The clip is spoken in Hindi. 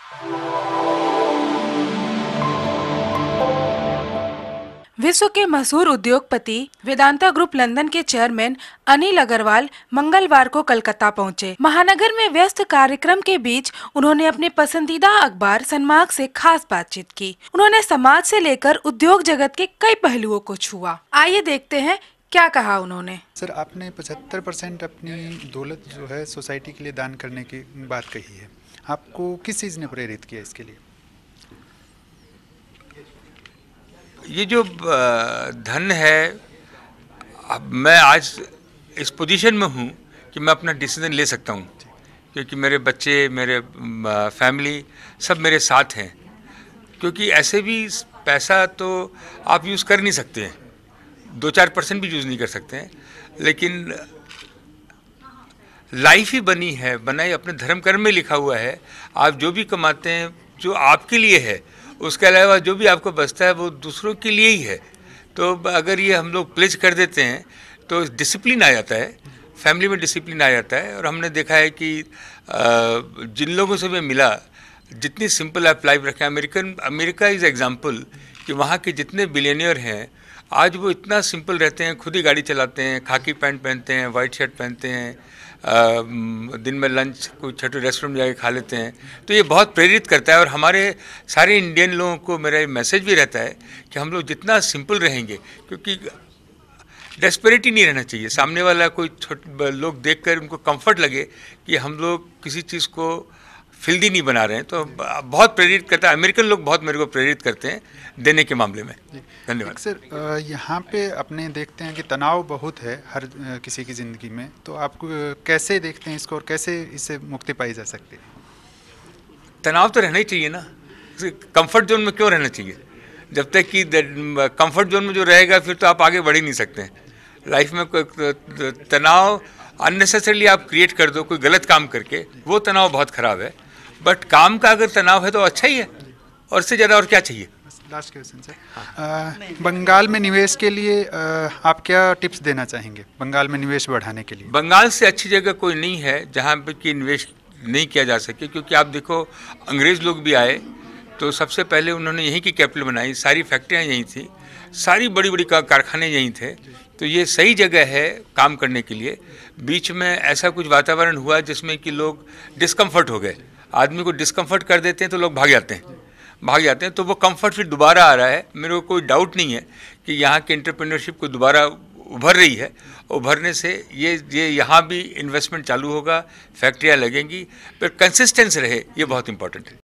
विश्व के मशहूर उद्योगपति वेदांता ग्रुप लंदन के चेयरमैन अनिल अग्रवाल मंगलवार को कलकत्ता पहुंचे। महानगर में व्यस्त कार्यक्रम के बीच उन्होंने अपने पसंदीदा अखबार सनमार्ग से खास बातचीत की। उन्होंने समाज से लेकर उद्योग जगत के कई पहलुओं को छुआ। आइए देखते हैं क्या कहा उन्होंने। सर, आपने 75% अपनी दौलत जो है सोसाइटी के लिए दान करने की बात कही है। आपको किस चीज़ ने प्रेरित किया इसके लिए? ये जो धन है, अब मैं आज इस पोजीशन में हूँ कि मैं अपना डिसीजन ले सकता हूँ, क्योंकि मेरे बच्चे, मेरे फैमिली सब मेरे साथ हैं। क्योंकि ऐसे भी पैसा तो आप यूज़ कर नहीं सकते हैं, 2-4% भी यूज़ नहीं कर सकते हैं, लेकिन लाइफ ही बनाई अपने धर्म कर्म में लिखा हुआ है। आप जो भी कमाते हैं जो आपके लिए है, उसके अलावा जो भी आपको बचता है वो दूसरों के लिए ही है। तो अगर ये हम लोग प्लेज कर देते हैं तो डिसिप्लिन आ जाता है, फैमिली में डिसिप्लिन आ जाता है। और हमने देखा है कि जिन लोगों से मैं मिला, जितनी सिंपल आप लाइफ रखें, अमेरिका इज़ एग्जाम्पल कि वहाँ के जितने बिलियनियर हैं आज वो इतना सिंपल रहते हैं, खुद ही गाड़ी चलाते हैं, खाकी पैंट पहनते हैं, वाइट शर्ट पहनते हैं, दिन में लंच कोई छोटे रेस्टोरेंट में जाके खा लेते हैं। तो ये बहुत प्रेरित करता है। और हमारे सारे इंडियन लोगों को मेरा मैसेज भी रहता है कि हम लोग जितना सिंपल रहेंगे, क्योंकि डेस्परेटी नहीं रहना चाहिए। सामने वाला कोई लोग देखकर उनको कंफर्ट लगे कि हम लोग किसी चीज़ को फिल्दी नहीं बना रहे हैं, तो बहुत प्रेरित करता है। अमेरिकन लोग बहुत मेरे को प्रेरित करते हैं देने के मामले में। धन्यवाद। सर, यहाँ पे अपने देखते हैं कि तनाव बहुत है हर किसी की ज़िंदगी में, तो आप कैसे देखते हैं इसको और कैसे इससे मुक्ति पाई जा सकती है? तनाव तो रहना ही चाहिए ना, कंफर्ट जोन में क्यों रहना चाहिए? जब तक कि कंफर्ट जोन में जो रहेगा फिर तो आप आगे बढ़ ही नहीं सकते हैं। लाइफ में कोई तनाव अननेसेसरली आप क्रिएट कर दो कोई गलत काम करके, वो तनाव बहुत ख़राब है। बट काम का अगर तनाव है तो अच्छा ही है, और इससे ज़्यादा और क्या चाहिए? लास्ट क्वेश्चन सर, बंगाल में निवेश के लिए आप क्या टिप्स देना चाहेंगे बंगाल में निवेश बढ़ाने के लिए? बंगाल से अच्छी जगह कोई नहीं है जहाँ पे कि निवेश नहीं किया जा सके। क्योंकि आप देखो, अंग्रेज़ लोग भी आए तो सबसे पहले उन्होंने यहीं की कैपिटल बनाई, सारी फैक्ट्रियाँ यहीं थी, सारी बड़ी बड़ी कारखाने यहीं थे। तो ये सही जगह है काम करने के लिए। बीच में ऐसा कुछ वातावरण हुआ जिसमें कि लोग डिस्कम्फर्ट हो गए। आदमी को डिस्कम्फर्ट कर देते हैं तो लोग भाग जाते हैं, तो वो कंफर्ट फिर दोबारा आ रहा है। मेरे को कोई डाउट नहीं है कि यहाँ की एंटरप्रेन्योरशिप को दोबारा उभर रही है। उभरने से ये यहाँ भी इन्वेस्टमेंट चालू होगा, फैक्ट्रियाँ लगेंगी, पर कंसिस्टेंस रहे, ये बहुत इंपॉर्टेंट है।